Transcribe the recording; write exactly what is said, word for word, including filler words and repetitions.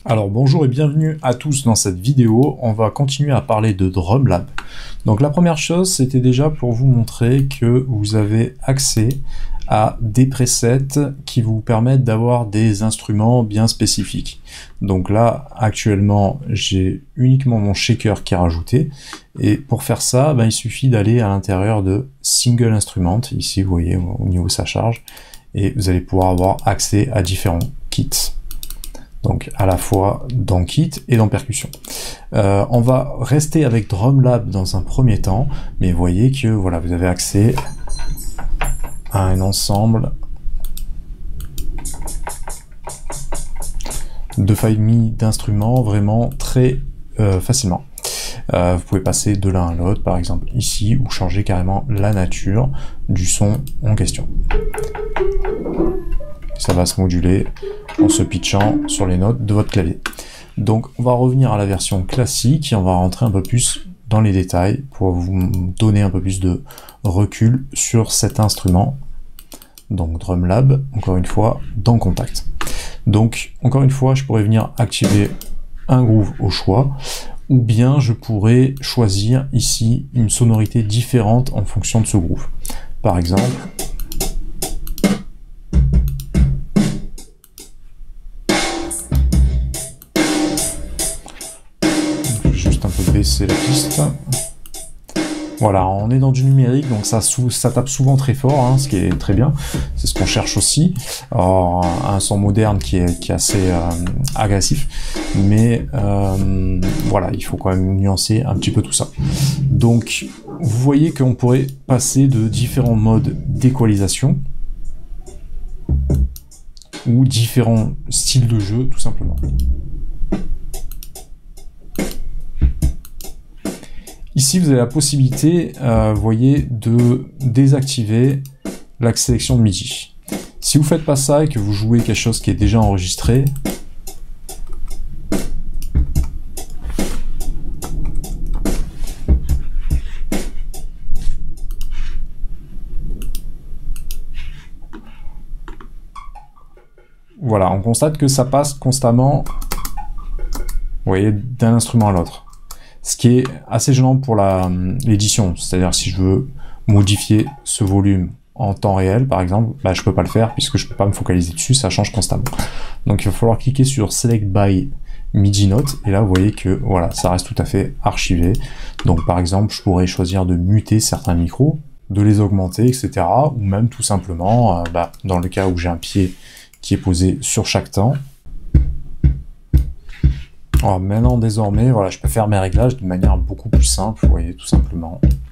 Alors bonjour et bienvenue à tous dans cette vidéo. On va continuer à parler de Drumlab. Donc la première chose, c'était déjà pour vous montrer que vous avez accès à des presets qui vous permettent d'avoir des instruments bien spécifiques. Donc là, actuellement, j'ai uniquement mon shaker qui est rajouté. Et pour faire ça, ben, il suffit d'aller à l'intérieur de Single Instrument. Ici, vous voyez, au niveau de sa charge. Et vous allez pouvoir avoir accès à différents kits. Donc à la fois dans Kit et dans Percussion. Euh, on va rester avec Drumlab dans un premier temps, mais vous voyez que voilà, vous avez accès à un ensemble de familles d'instruments vraiment très euh, facilement. Euh, vous pouvez passer de l'un à l'autre, par exemple ici, ou changer carrément la nature du son en question. Ça va se moduler en se pitchant sur les notes de votre clavier. Donc on va revenir à la version classique et on va rentrer un peu plus dans les détails pour vous donner un peu plus de recul sur cet instrument. Donc Drumlab, encore une fois, dans Contact. Donc encore une fois, je pourrais venir activer un groove au choix, ou bien je pourrais choisir ici une sonorité différente en fonction de ce groove. Par exemple, juste un peu baisser la piste. Voilà, on est dans du numérique, donc ça, ça tape souvent très fort, hein, ce qui est très bien. C'est ce qu'on cherche aussi. Alors, un son moderne qui est, qui est assez euh, agressif, mais euh, voilà, il faut quand même nuancer un petit peu tout ça. Donc, vous voyez qu'on pourrait passer de différents modes d'équalisation ou différents styles de jeu, tout simplement. Ici, vous avez la possibilité, euh, vous voyez, de désactiver la sélection de MIDI. Si vous ne faites pas ça et que vous jouez quelque chose qui est déjà enregistré, voilà, on constate que ça passe constamment, vous voyez, d'un instrument à l'autre. Ce qui est assez gênant pour l'édition, c'est-à-dire si je veux modifier ce volume en temps réel, par exemple, bah, je peux pas le faire puisque je peux pas me focaliser dessus, ça change constamment. Donc il va falloir cliquer sur Select by MIDI Note, et là vous voyez que voilà, ça reste tout à fait archivé. Donc par exemple, je pourrais choisir de muter certains micros, de les augmenter, et cetera. Ou même tout simplement, euh, bah, dans le cas où j'ai un pied qui est posé sur chaque temps, alors maintenant, désormais, voilà, je peux faire mes réglages de manière beaucoup plus simple, vous voyez, tout simplement.